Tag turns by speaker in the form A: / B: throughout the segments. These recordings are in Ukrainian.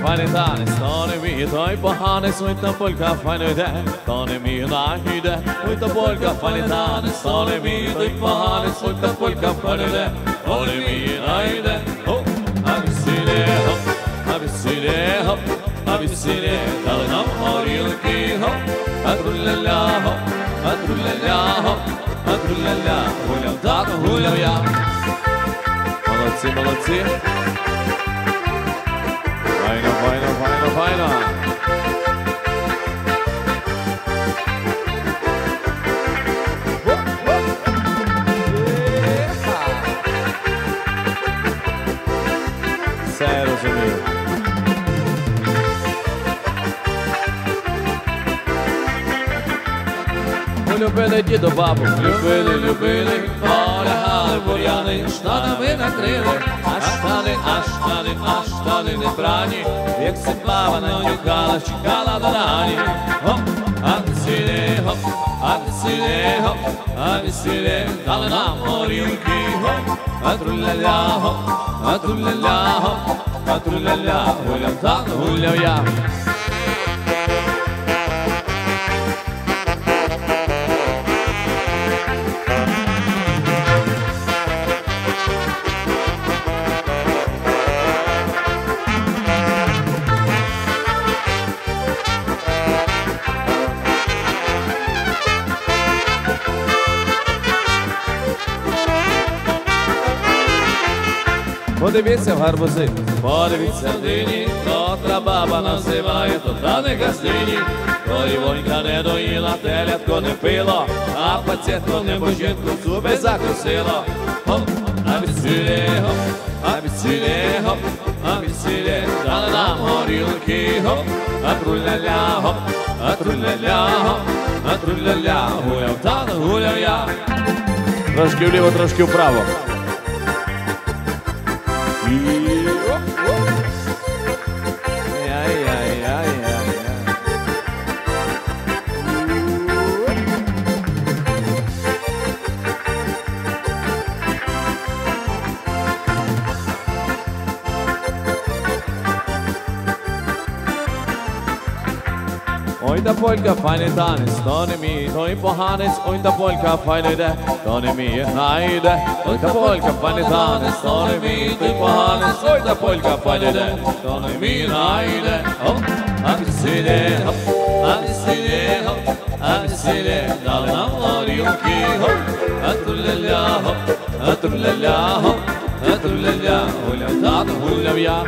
A: fajne tani, stani mi toj pohane, sujta polka fajne de, stani mi najde, sujta polka fajne tani, stani mi toj pohane, sujta polka fajne de, stani mi najde, hop, abisile, hop, abisile, hop, abisile, dalinam orilki, hop, atrullala, hop, atrullala, hop, atrullala, гуляв тато, гуляв я. Молодці, молодці. Файно, файно, файно, файно. Все розумію. Любили діду бабу, любили, любили, полягали бур'яни, штанами накрили, а штани не брані, як баба нанюхала, чекала до рані. Хоп, а весілі, хоп, а весілі, хоп, а весілі, дали нам горілки, хоп, а тру-ля-ля, хоп, а тру-ля-ля, хоп, а тру-ля-ля, гуляв так, гуляв я. Подивіться в гарбузи, подивіться в дині, котра баба називає, то та не газдині. То Івонька не доїла, телятко не пило, а пацієнтко небожінку зуби закусило. Хоп, а весілє, хоп, а весілє, хоп, а весілє, дали нам горілки, хоп, а тру-ля-ля, хоп, а тру-ля-ля, хоп, а тру-ля-ля, гуляв тато, гуляв я. Трошки вліво, трошки вправо. Ой, та полька файний танець, то не мій, той поганець, ой, та полька файний де, то не мій, найде. Ой, та полька файний танець, то не мій, той поганець, ой, та полька файний де, то не мій, найде. Оп, а весілє, хоп, а весілє, хоп, а весілє, дали нам горілки, хоп, а тру-ля-ля, хоп, а тру-ля-ля, хоп, а тру-ля-ля, гуляв тато, гуляв я.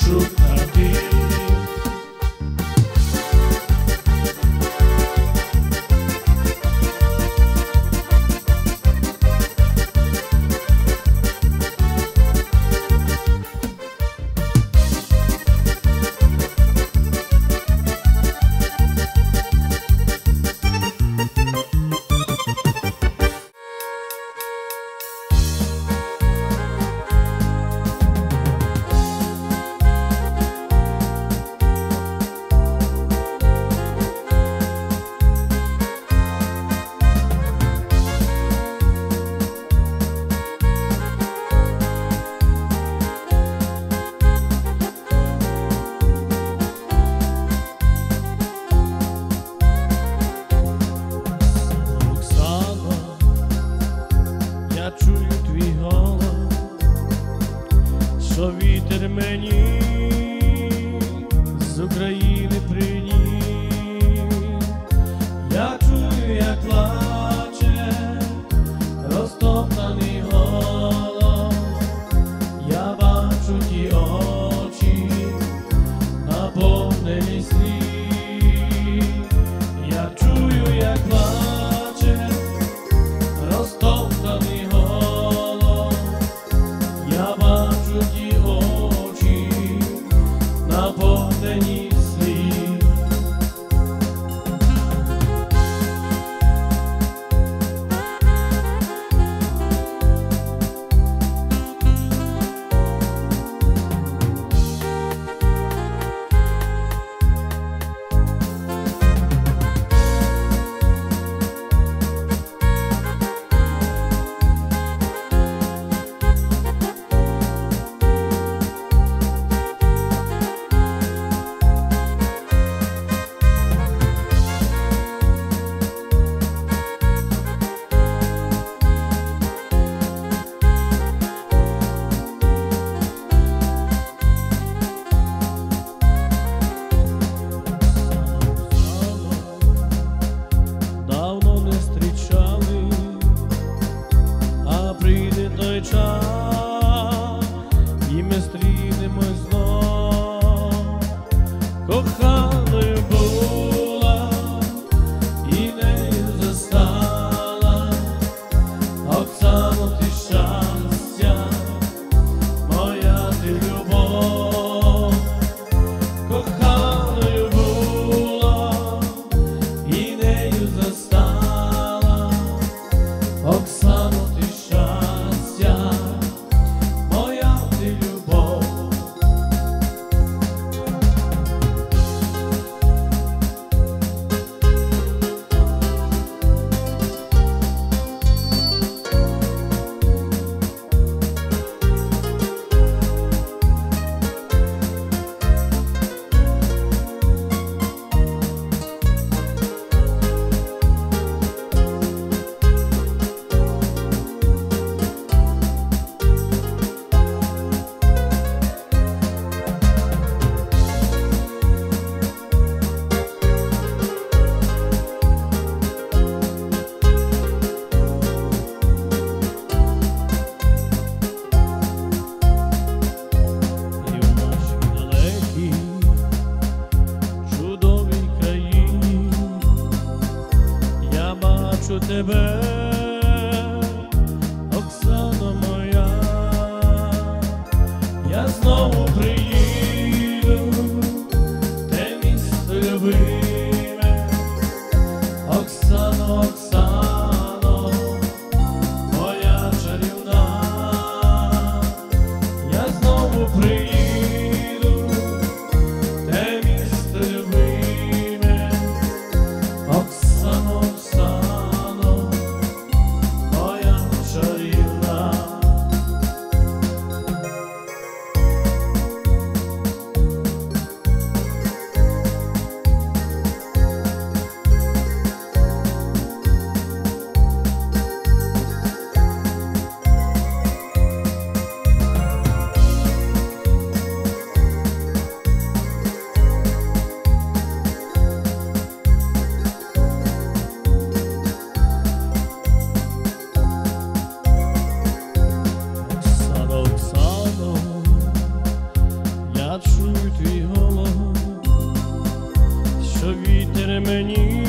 B: шукати. Чую твій голос, що вітер мені з України приніс. Я чую, як плаче розтоптаний голос, я бачу ті очі, наповнені сліз. Я чую, як плаче розтоптаний голос, я бачу ті очі, наповнені сліз. Давно не зустрічали, а прийде той час, і ми зустрінемось знов. Коханою була і нею застала, Оксано, ти щастя, моя ти любов. Коханою була і нею застала, Оксано, ти щастя, моя ти любов. І в нашій далекій, чудовій країні я бачу тебе, Оксано моя. Я знову приїду в те місто любиме, Оксано, Оксано, моя чарівна. Я знову приїду в те місто любиме, Оксано, Оксано, моя чарівна. Я чую твій голос, що вітер мені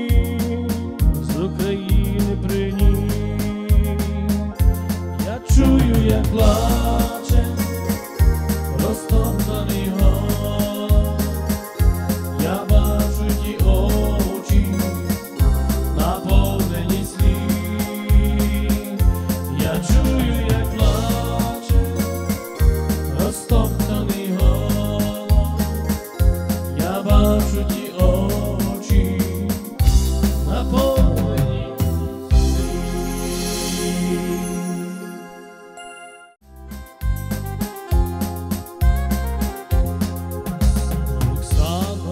B: з України приніс. Я чую, як плаче розтоптаний голос, я бачу ті очі, наповнені сліз. Я чую, як плаче розтоптаний голос, я бачу ті очі, наповнені сліз. Оксано,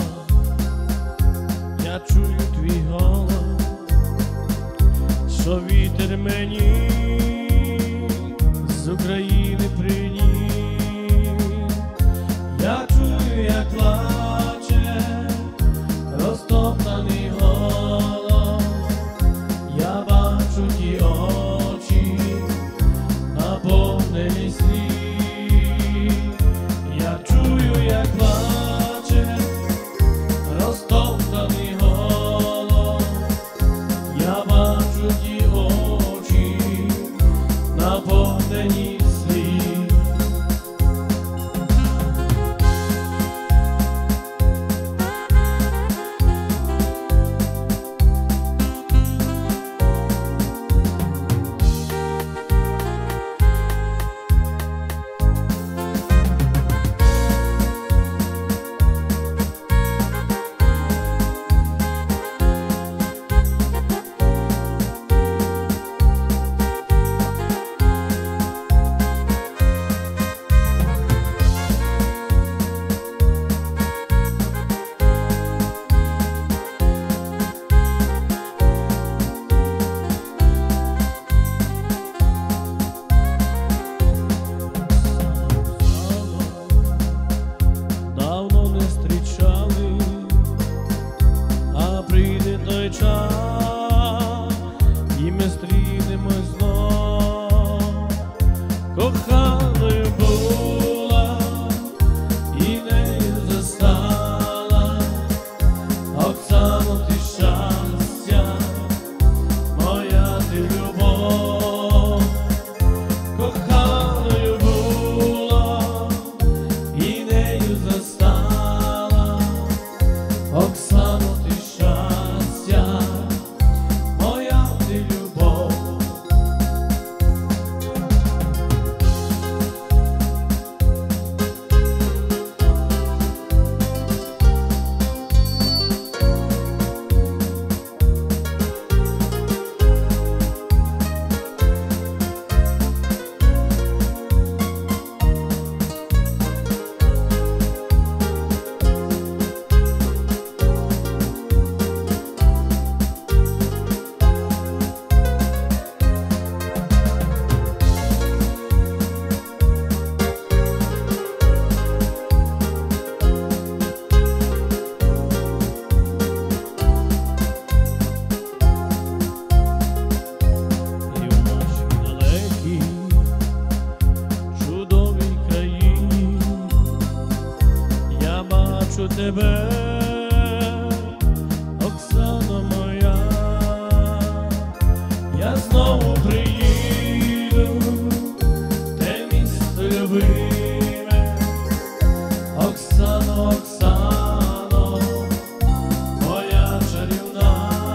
B: я чую твій голос, що вітер мені з України приніс. Я чую, як плаче розтоптаний голос, я бачу ті очі, наповнені сліз. Я чую, як плаче розтоптаний голос, я бачу ті очі, наповнені сліз. Давно не зустрічали, а прийде той час, і ми зустрінемось знов. Коханою була і нею застала, Оксано, ти щастя, моя ти любов. Коханою була і нею застала, Оксано, ти щастя, моя ти любов. І в нашій далекій, чудовій країні я бачу тебе, Оксано моя. Я знову приїду в те місто любиме, Оксано, Оксано, моя чарівна.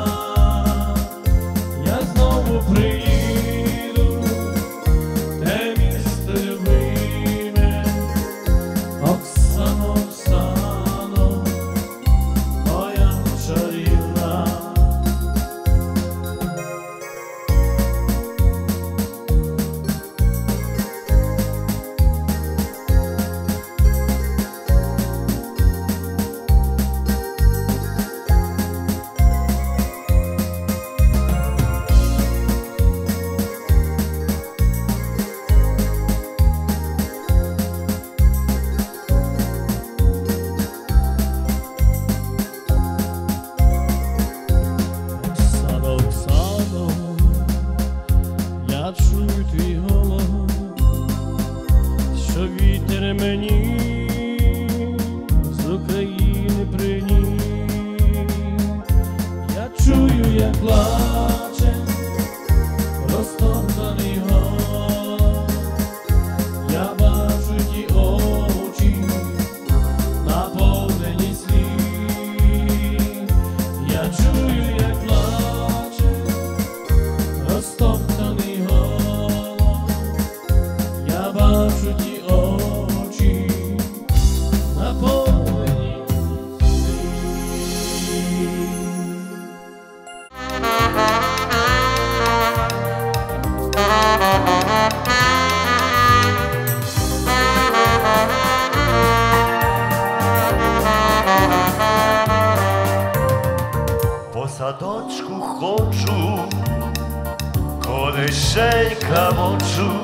B: Я знову приїду в те місто любиме, Оксано, Оксано, моя чарівна. чую твій голос, що вітер мені як плаче розтоптаний голос. Я бачу ті очі, наповнені сліз. Я чую, як плаче розтоптаний голос. Я бачу ті очі, наповнені
C: по садочку ходжу, колишенька мочу,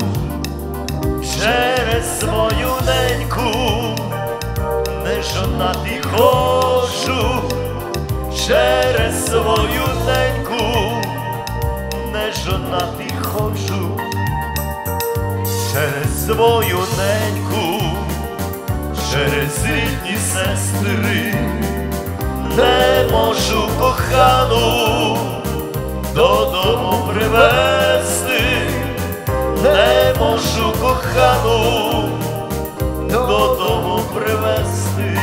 C: через свою неньку нежонатий ходжу, через свою неньку нежонатий ходжу, через свою неньку, через рідні сестри. Не можу кохану додому привезти, не можу кохану додому привезти.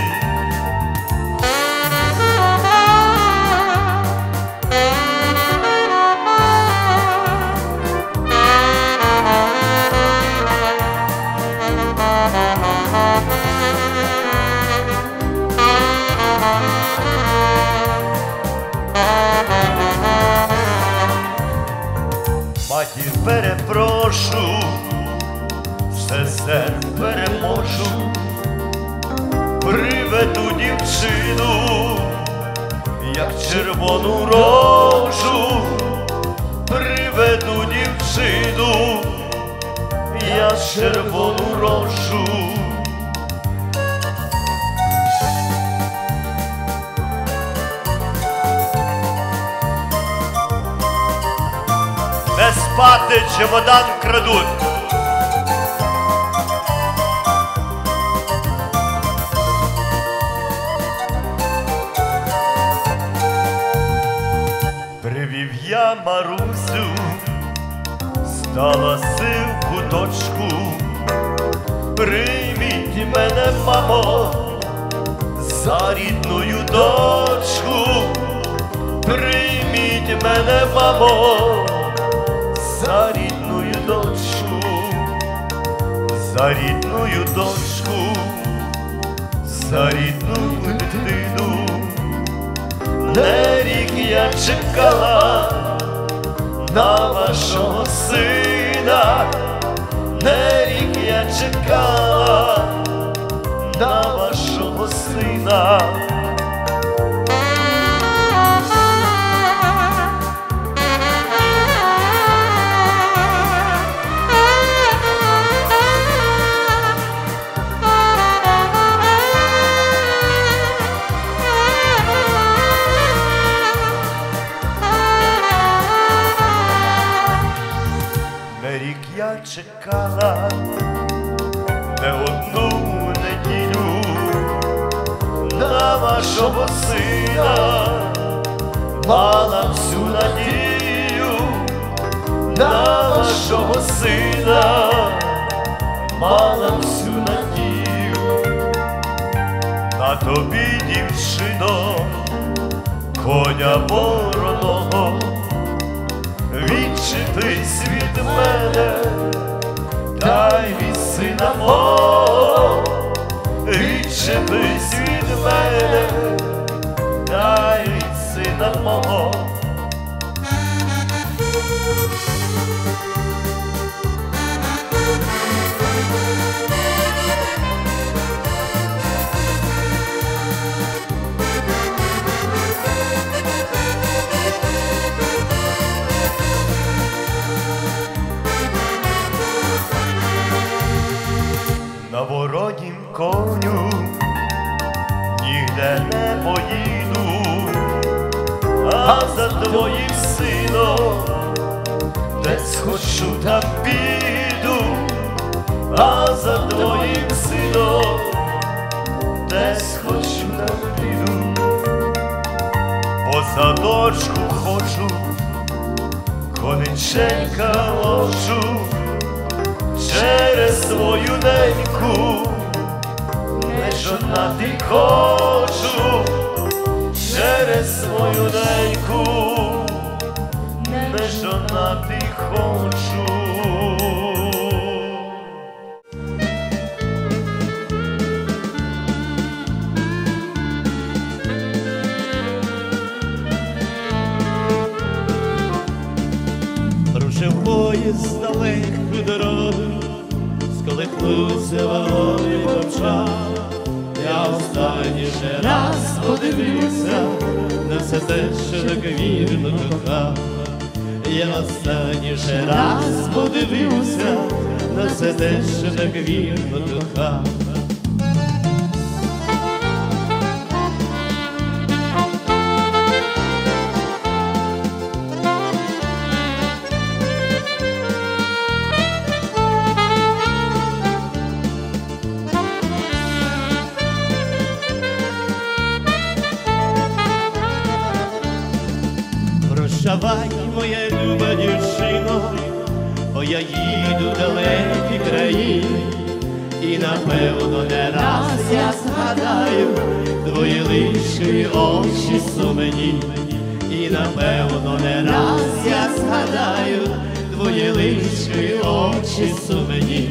C: Матір перепрошу, сестер переможу, приведу дівчину, як червону рожу, приведу дівчину, як червону рожу. Не спати, чемодан крадуть. Привів я Марусю, стала си в куточку. Прийміть мене, мамо, за рідною дочку. Прийміть мене, мамо, за рідною дочку, за рідною дочку, за рідну дитину. Не рік я чекала на вашого сина, не рік я чекала на вашого сина. Рік я чекала не одну неділю на вашого сина, мала всю надію на вашого сина, мала всю надію. На тобі, дівчино, коня вороного, відчепись від мене, дай від сина мого, відчепись від мене, дай від сина мого. На воронім коню ніде не поїду, а за твоїм сином десь хочу там піду, а за твоїм сином десь хочу там піду. По садочку хочу тишенька ложу через свою неньку, не жонати хочу, через свою неньку, не жонати хочу.
B: Рушив поїзд далеку дорогу, сколихнувся вагон і помчав. Я останній ще раз подивився на все те, що так вірно кохав. Я останній ще раз подивився на все те, що так вірно кохав. Прощавай, моя люба дівчино, бо я їду в далекі країни, і напевно не раз я згадаю твої лишні очі сумні, і напевно не раз я згадаю твої лишні очі сумні.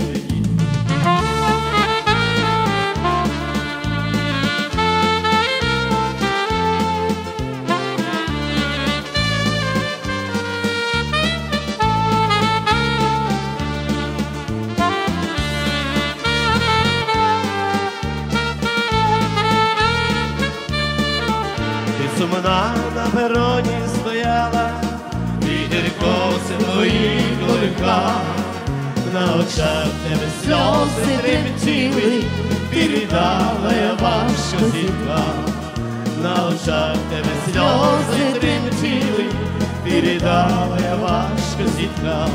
B: Сумна на пероні стояла, вітер коси твої клика, на очах тебе сльози тремтіли, передала я важко зітхав. На очах тебе сльози тремтіли, передала я важко зітхав.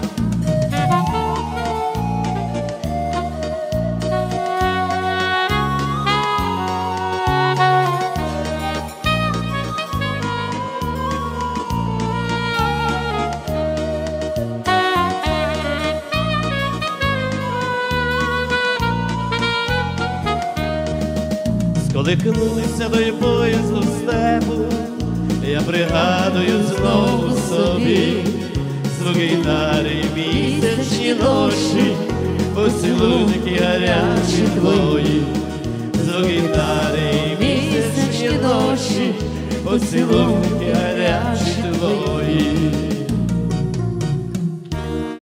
B: Колихнувся той поїзд у степу, я пригадую знову собі звук гітари і місячні ночі, поцілунки гарячі твої. Звук гітари і місячні ночі, поцілунки гарячі твої.